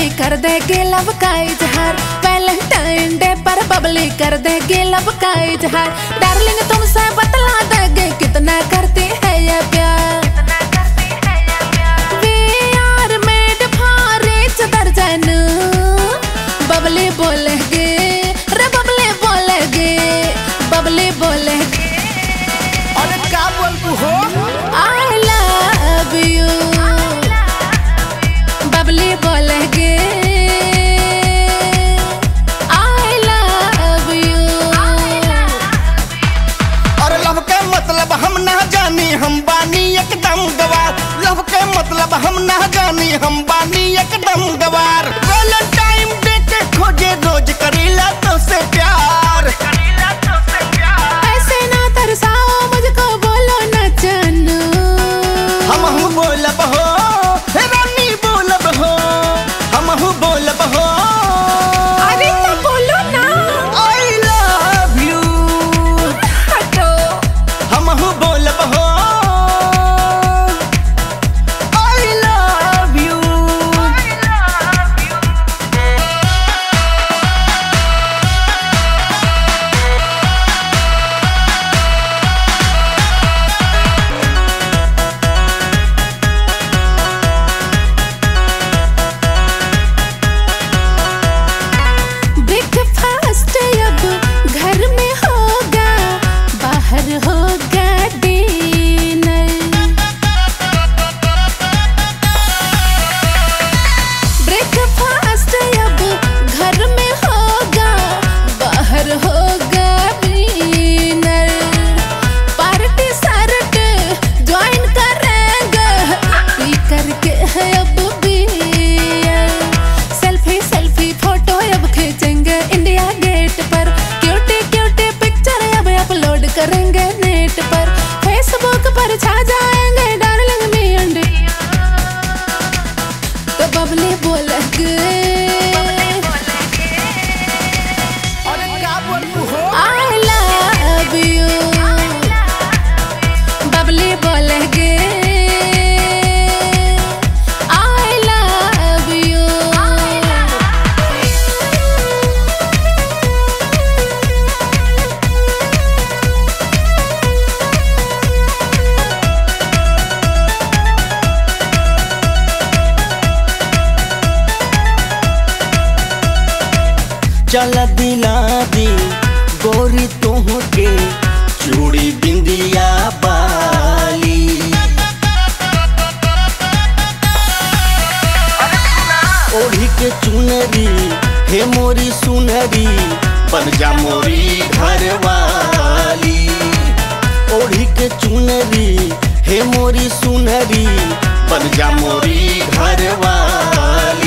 बबली कर देगी लव का इजहार, वैलेंटाइन डे पर बबली कर देगी लव का इजहार। डार्लिंग तुमसे बतला देगी कितना करती है ये प्यार। We are made for each other, बबली बोलेगी रे बबली बोलेगी, बबली बोलेगी। अरे क्या बोलती हो? I love you, बबली बोलेगी I love you। और लव के मतलब हम ना जानी, हम बानी एकदम गवार। लव के मतलब हम ना जानी, हम बानी एकदम गवार। वैलेंटाइन डे के खोजे रोज करीला तो से प्यार। ऐसे ना तरसाओ मुझको, बोलो ना जानू। हम बोलब हो रानी, बोलब हो हम बोलब हो। अरे तो बोलो ना। I love you, हटो। हम बोलब हो I love you। ब्रेकफास्ट अब घर में होगा, बाहर होगा डिनर। ब्रेकफास्ट अब घर में होगा, बाहर होगा डिनर। पार्टी सार्ट ज्वाइन करेंगे, पी करके है अब बियर। सेल्फी सेल्फी फोटो अब खींचेंगे इंडिया गेट पर, क्यूटी क्यूटी पिक्चर अब अपलोड करेंगे नेट पर। फेसबुक पर छा जाएंगे डार्लिंग मी एंड यू। तो बबली बोलेगी अरे क्या बोलती हो? I love you, बबली बोलेगी I love you। चल दिला दी गोरी तुहके चूड़ी बिंदिया बाली। ओढ़ी के चुनरी हे मोरी सुनरी, बन जा मोरी घरवाली। ओढ़ी के चुनरी हे मोरी सुनरी, बन जा मोरी घरवाली।